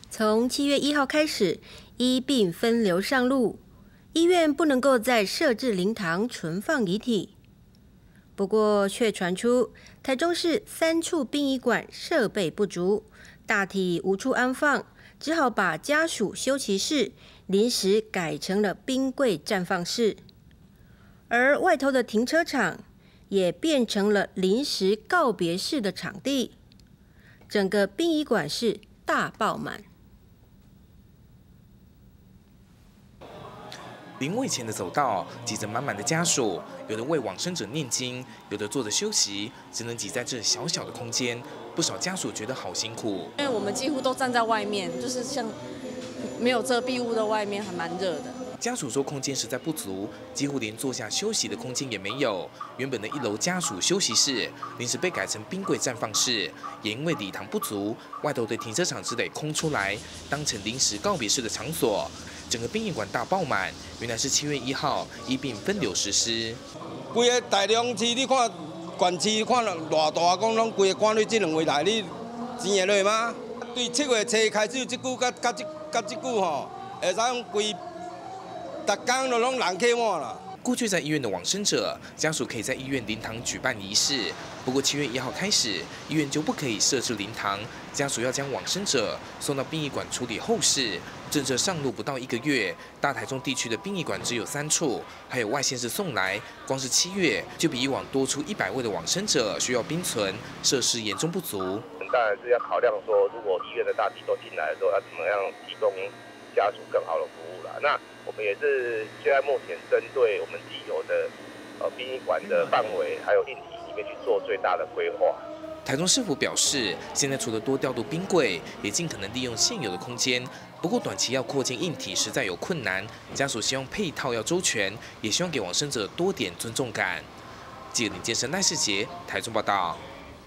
从7月1号开始，医病分流上路，医院不能够再设置灵堂存放遗体。不过，却传出台中市3处殡仪馆设备不足，大体无处安放，只好把家属休息室临时改成了冰柜绽放室，而外头的停车场也变成了临时告别式的场地，整个殡仪馆是大爆满。 灵位前的走道挤着满满的家属，有的为往生者念经，有的坐着休息，只能挤在这小小的空间。不少家属觉得好辛苦， 因为我们几乎都站在外面，就是像没有遮蔽物的外面，还蛮热的。 家属说空间实在不足，几乎连坐下休息的空间也没有。原本的1楼家属休息室临时被改成冰柜绽放室，也因为礼堂不足，外头的停车场只得空出来，当成临时告别式的场所。整个殡仪馆大爆满，原来是7月1号医病分流实施。 规个大中市，你看县市看偌大，讲拢规个关在这2位内，你钱会落吗？对7月初开始，这句甲这句吼，会使讲规。 逐天都拢人客满了。 过去在医院的往生者家属可以在医院灵堂举办仪式，不过7月1号开始，医院就不可以设置灵堂，家属要将往生者送到殡仪馆处理后事。政策上路不到1个月，大台中地区的殡仪馆只有3处，还有外县市送来，光是7月就比以往多出100位的往生者需要冰存，设施严重不足。 当然是要考量说，如果医院的大体都进来的时候，要怎么样提供家属更好的服务啦。那我们也是现在目前针对我们既有的殡仪馆的范围，还有硬体里面去做最大的规划。 台中市府表示，现在除了多调度冰柜，也尽可能利用现有的空间。不过短期要扩建硬体实在有困难，家属希望配套要周全，也希望给往生者多点尊重感。记者林建生、赖世杰，台中报道。